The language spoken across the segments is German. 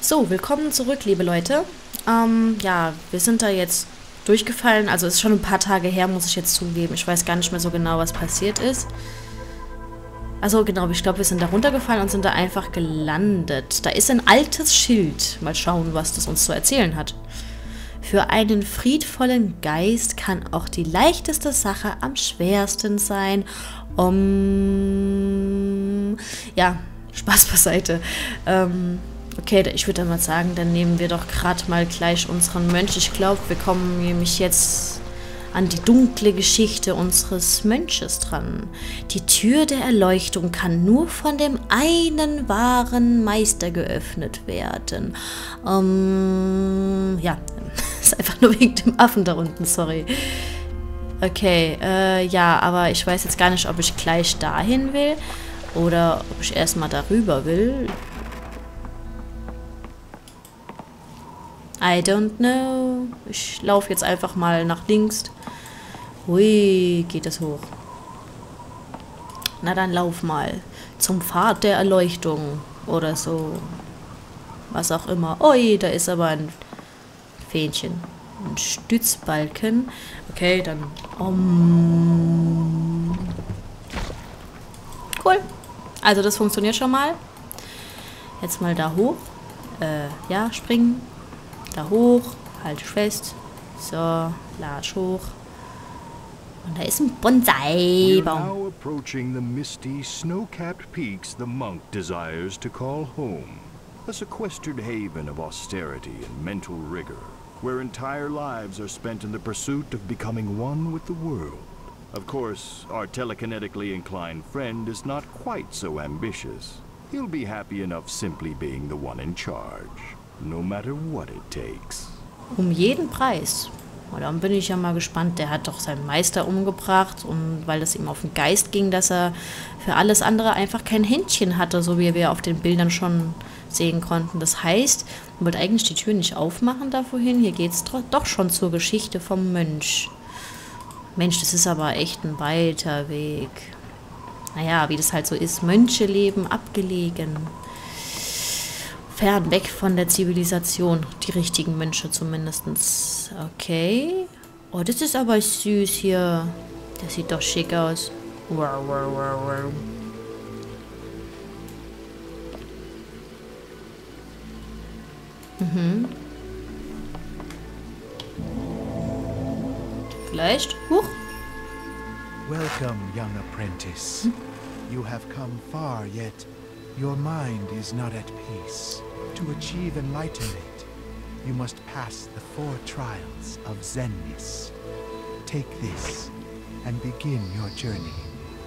So, willkommen zurück, liebe Leute. Ja, wir sind da jetzt durchgefallen. Also ist schon ein paar Tage her, muss ich jetzt zugeben. Ich weiß gar nicht mehr so genau, was passiert ist. Also genau, ich glaube, wir sind da runtergefallen und sind da einfach gelandet. Da ist ein altes Schild. Mal schauen, was das uns zu erzählen hat. Für einen friedvollen Geist kann auch die leichteste Sache am schwersten sein. Ja, Spaß beiseite. Okay, ich würde dann mal sagen, dann nehmen wir doch gerade mal gleich unseren Mönch. Ich glaube, wir kommen nämlich jetzt an die dunkle Geschichte unseres Mönches dran. Die Tür der Erleuchtung kann nur von dem einen wahren Meister geöffnet werden. Ja, ist einfach nur wegen dem Affen da unten, sorry. Okay, ja, aber ich weiß jetzt gar nicht, ob ich gleich dahin will oder ob ich erstmal darüber will. I don't know. Ich laufe jetzt einfach mal nach links. Hui, geht es hoch. Na dann lauf mal. Zum Pfad der Erleuchtung. Oder so. Was auch immer. Ui, da ist aber ein Fähnchen. Ein Stützbalken. Okay, dann. Cool. Also das funktioniert schon mal. Jetzt mal da hoch. Ja, springen. Da hoch, halte fest. So, latsch hoch. Und da ist ein Bonsai-Baum. We're now approaching the misty, snow-capped peaks the monk desires to call home. A sequestered haven of austerity and mental rigor, where entire lives are spent in the pursuit of becoming one with the world. Of course, our telekinetically inclined friend is not quite so ambitious. He'll be happy enough simply being the one in charge. No matter what it takes. Um jeden Preis. Und dann bin ich ja mal gespannt. Der hat doch seinen Meister umgebracht. Und weil es ihm auf den Geist ging, dass er für alles andere einfach kein Händchen hatte. So wie wir auf den Bildern schon sehen konnten. Das heißt, man wollte eigentlich die Tür nicht aufmachen da vorhin. Hier geht es doch schon zur Geschichte vom Mönch. Mensch, das ist aber echt ein weiter Weg. Naja, wie das halt so ist. Mönche leben abgelegen. Fern weg von der Zivilisation. Die richtigen Mönche zumindest. Okay. Oh, das ist aber süß hier. Das sieht doch schick aus. Wow, wow, wow, wow. Mhm. Vielleicht? Huch. Welcome, young apprentice. You have come far, yet your mind is not at peace. To achieve enlightenment, you must pass the 4 trials of Zenness. Take this and begin your journey.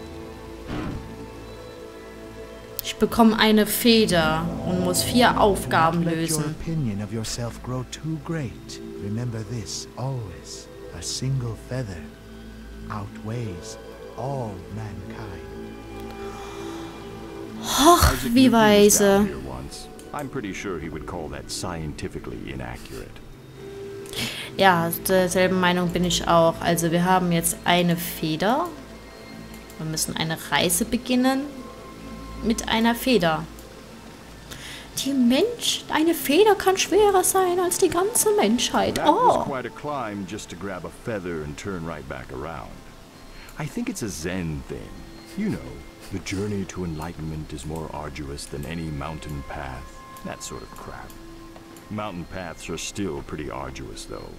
Ich bekomme eine Feder und muss 4 Aufgaben Let your lösen. opinion of yourself grow too great. Remember this always. A single feather outweighs all mankind. Ach, wie weise. I'm pretty sure he would call that scientifically inaccurate. Ja, derselben Meinung bin ich auch. Also wir haben jetzt eine Feder. Wir müssen eine Reise beginnen mit einer Feder. Eine Feder kann schwerer sein als die ganze Menschheit. That was Oh. quite a climb just to grab a feather and turn right back around. I think it's a Zen thing. You know, the journey to enlightenment is more arduous than any mountain path. That sort of crap. Mountain paths are still pretty arduous, though.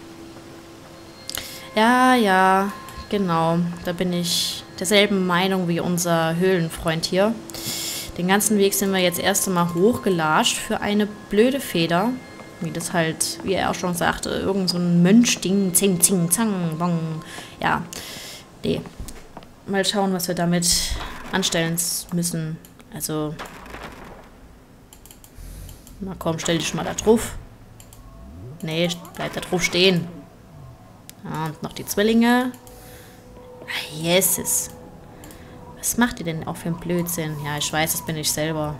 Ja, ja, genau. Da bin ich derselben Meinung wie unser Höhlenfreund hier. Den ganzen Weg sind wir jetzt erst einmal hochgelatscht für eine blöde Feder. Wie das halt, wie er auch schon sagte, irgend so ein Mönchding. Zing, zing, zang, bong. Ja, nee. Mal schauen, was wir damit anstellen müssen. Also, na komm, stell dich mal da drauf. Nee, bleib da drauf stehen. Ja, und noch die Zwillinge. Ah, Jesus. Was macht ihr denn auch für ein Blödsinn? Ja, ich weiß, das bin ich selber.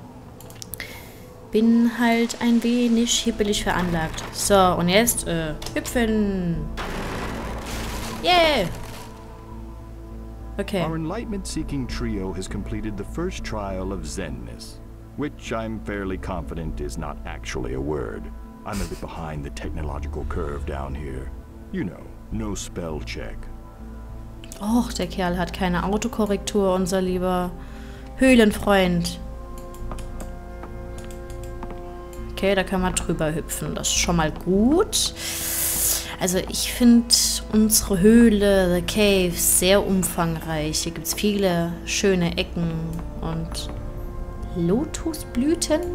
Bin halt ein wenig hippelig veranlagt. So, und jetzt, hüpfen. Yeah. Okay. Our enlightenment-seeking trio has completed the first trial of Zenness. which I'm fairly confident is not actually a word. I'm a bit behind the technological curve down here. You know, no spell check. Och, der Kerl hat keine Autokorrektur, unser lieber Höhlenfreund. Okay, da kann man drüber hüpfen. Das ist schon mal gut. Also ich finde unsere Höhle, The Cave, sehr umfangreich. Hier gibt es viele schöne Ecken und Lotusblüten.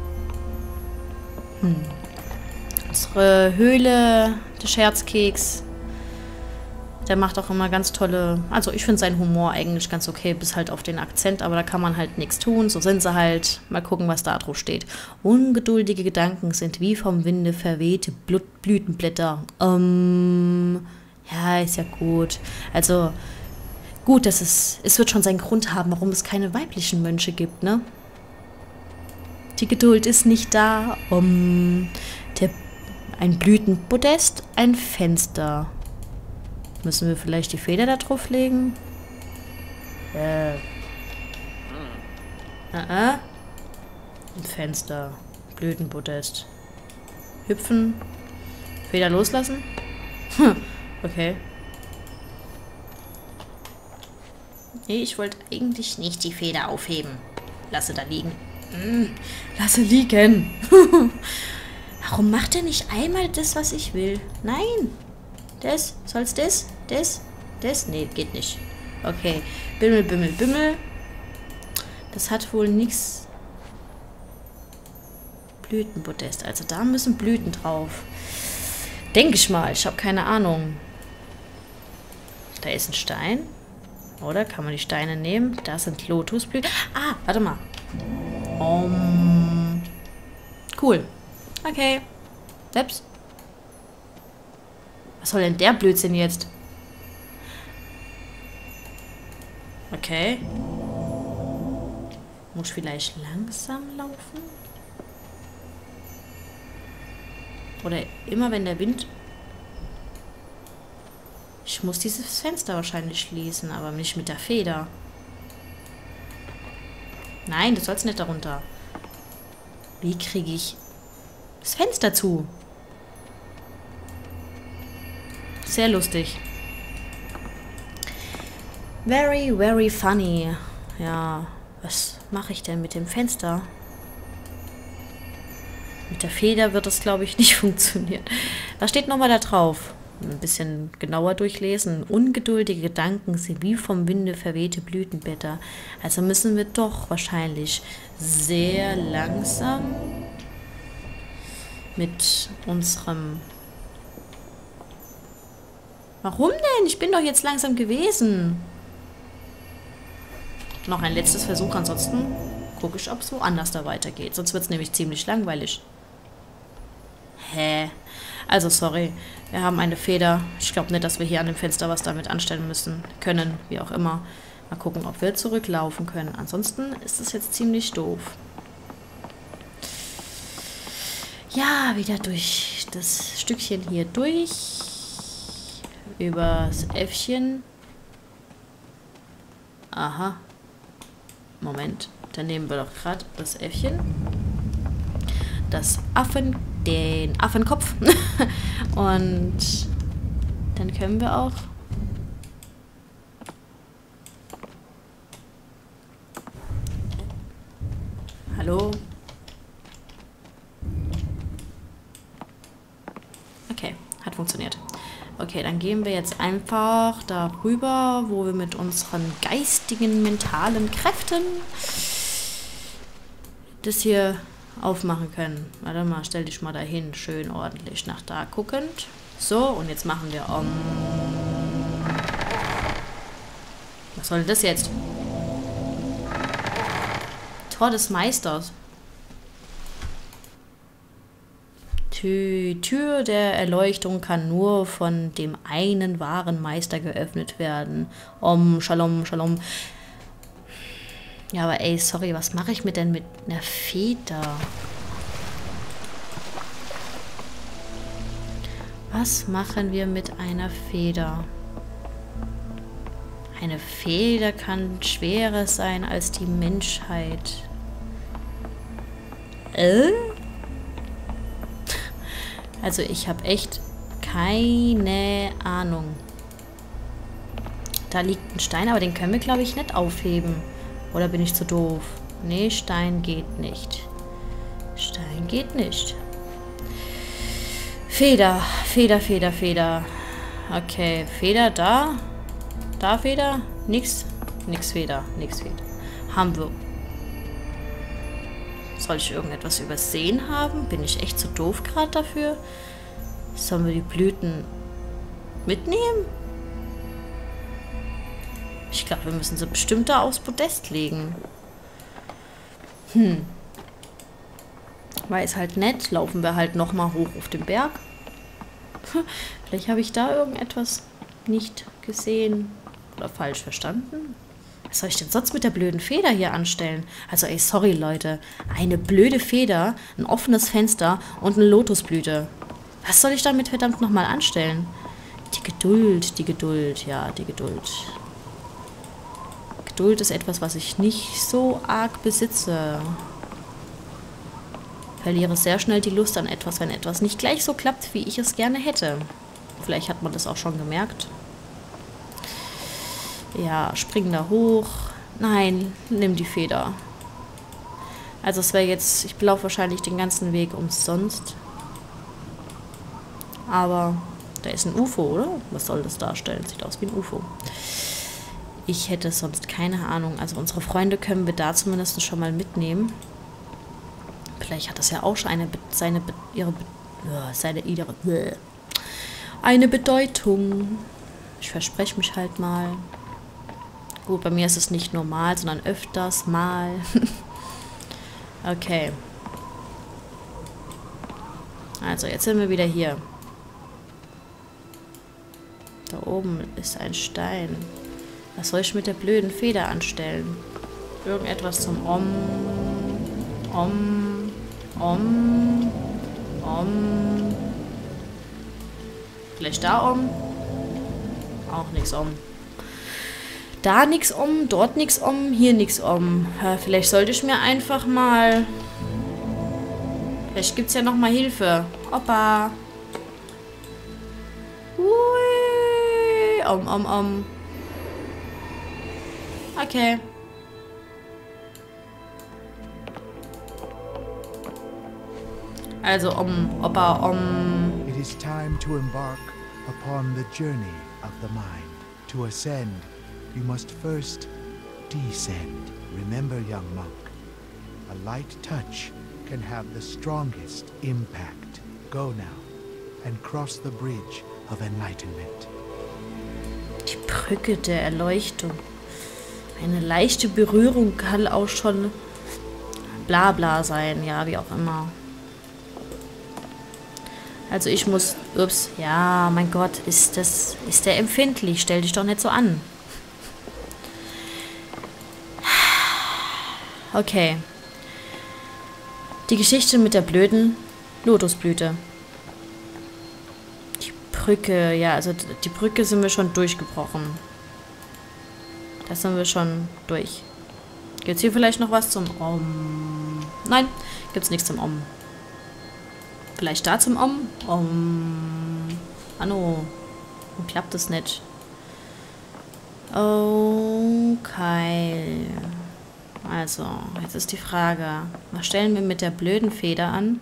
Unsere Höhle, der Scherzkeks, der macht auch immer ganz tolle... Also ich finde seinen Humor eigentlich ganz okay, bis halt auf den Akzent, aber da kann man halt nichts tun. So sind sie halt. Mal gucken, was da drauf steht. Ungeduldige Gedanken sind wie vom Winde verwehte Blütenblätter. Ja, ist ja gut. Also, gut, dass es wird schon seinen Grund haben, warum es keine weiblichen Mönche gibt, ne? Die Geduld ist nicht da. Ein Blütenpodest, ein Fenster. Müssen wir vielleicht die Feder da drauf legen? Ein Fenster. Blütenpodest. Hüpfen. Feder loslassen? Okay. Nee, ich wollte eigentlich nicht die Feder aufheben. Lasse da liegen. Lasse liegen. Warum macht er nicht einmal das, was ich will? Nein. Das? Soll's das? Das? Das? Nee, geht nicht. Okay. Bimmel, Bimmel, Bimmel. Das hat wohl nichts. Blütenpodest. Also da müssen Blüten drauf. Denke ich mal. Ich habe keine Ahnung. Da ist ein Stein. Oder? Kann man die Steine nehmen? Da sind Lotusblüten. Ah, warte mal. Cool. Okay. Selbst. Was soll denn der Blödsinn jetzt? Okay. Muss ich vielleicht langsam laufen? Oder immer wenn der Wind... Ich muss dieses Fenster wahrscheinlich schließen, aber nicht mit der Feder. Nein, du sollst nicht darunter. Wie kriege ich das Fenster zu? Sehr lustig. Very, very funny. Ja, was mache ich denn mit dem Fenster? Mit der Feder wird das, glaube ich, nicht funktionieren. Was steht nochmal da drauf? Ein bisschen genauer durchlesen. Ungeduldige Gedanken sind wie vom Winde verwehte Blütenblätter. Also müssen wir doch wahrscheinlich sehr langsam mit unserem... Warum denn? Ich bin doch jetzt langsam gewesen. Noch ein letztes Versuch, ansonsten gucke ich, ob es woanders da weitergeht. Sonst wird es nämlich ziemlich langweilig. Hä? Also, sorry. Wir haben eine Feder. Ich glaube nicht, dass wir hier an dem Fenster was damit anstellen müssen. Können, wie auch immer. Mal gucken, ob wir zurücklaufen können. Ansonsten ist es jetzt ziemlich doof. Ja, wieder durch das Stückchen hier durch. Übers Äffchen. Aha. Moment. Dann nehmen wir doch gerade das Äffchen. Den Affenkopf. Und dann können wir auch Hallo? Okay, hat funktioniert. Okay, dann gehen wir jetzt einfach darüber, wo wir mit unseren geistigen, mentalen Kräften das hier aufmachen können. Warte mal, stell dich mal dahin, schön ordentlich nach da guckend. So, und jetzt machen wir Was soll das jetzt? Tor des Meisters. Die Tür der Erleuchtung kann nur von dem einen wahren Meister geöffnet werden. Shalom, Shalom. Ja, aber ey, sorry, was mache ich mit einer Feder? Was machen wir mit einer Feder? Eine Feder kann schwerer sein als die Menschheit. Also ich habe echt keine Ahnung. Da liegt ein Stein, aber den können wir, glaube ich, nicht aufheben. Oder bin ich zu doof? Nee, Stein geht nicht. Stein geht nicht. Feder, Feder, Feder, Feder. Okay, Feder da. Da Feder? Nix. Nix Feder, nix Feder. Haben wir. Soll ich irgendetwas übersehen haben? Bin ich echt zu doof gerade dafür? Sollen wir die Blüten mitnehmen? Ich glaube, wir müssen sie bestimmt da aufs Podest legen. Weil es halt nett. Laufen wir halt nochmal hoch auf den Berg. Vielleicht habe ich da irgendetwas nicht gesehen. Oder falsch verstanden. Was soll ich denn sonst mit der blöden Feder hier anstellen? Also, ey, sorry, Leute. Eine blöde Feder, ein offenes Fenster und eine Lotusblüte. Was soll ich damit verdammt nochmal anstellen? Die Geduld, ja, die Geduld. Geduld ist etwas, was ich nicht so arg besitze. Verliere sehr schnell die Lust an etwas, wenn etwas nicht gleich so klappt, wie ich es gerne hätte. Vielleicht hat man das auch schon gemerkt. Ja, spring da hoch. Nein, nimm die Feder. Also es wäre jetzt, ich laufe wahrscheinlich den ganzen Weg umsonst. Aber da ist ein UFO, oder? Was soll das darstellen? Sieht aus wie ein UFO. Ich hätte sonst keine Ahnung. Also unsere Freunde können wir da zumindest schon mal mitnehmen. Vielleicht hat das ja auch schon eine Bedeutung. Ich verspreche mich halt mal. Gut, bei mir ist es nicht normal, sondern öfters mal. Okay. Also, jetzt sind wir wieder hier. Da oben ist ein Stein. Was soll ich mit der blöden Feder anstellen? Irgendetwas zum Om. Vielleicht da Om? Auch nichts Om. Da nichts Om, dort nichts Om, hier nichts Om. Vielleicht sollte ich mir einfach mal... Vielleicht gibt es ja noch mal Hilfe. Opa. Hui. Om. Okay. Also Opa, It is time to embark upon the journey of the mind. To ascend, you must first descend. Remember, young monk, a light touch can have the strongest impact. Go now and cross the bridge of enlightenment. Die Brücke der Erleuchtung. Eine leichte Berührung kann auch schon Blabla sein, ja, wie auch immer. Also ich muss... Ups, ja, mein Gott, ist der empfindlich? Stell dich doch nicht so an. Okay. Die Geschichte mit der blöden Lotusblüte. Die Brücke, ja, also die Brücke sind wir schon durchgebrochen. Da sind wir schon durch. Gibt's hier vielleicht noch was zum Om? Nein, gibt's nichts zum Om. Vielleicht da zum Om? Anno. Warum klappt das nicht? Okay. Also, jetzt ist die Frage. Was stellen wir mit der blöden Feder an?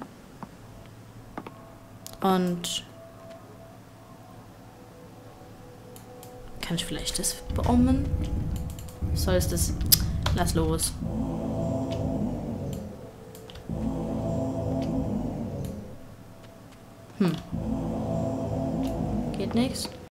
Und... Kann ich vielleicht das beommen? Soll es das... Lass los. Geht nichts.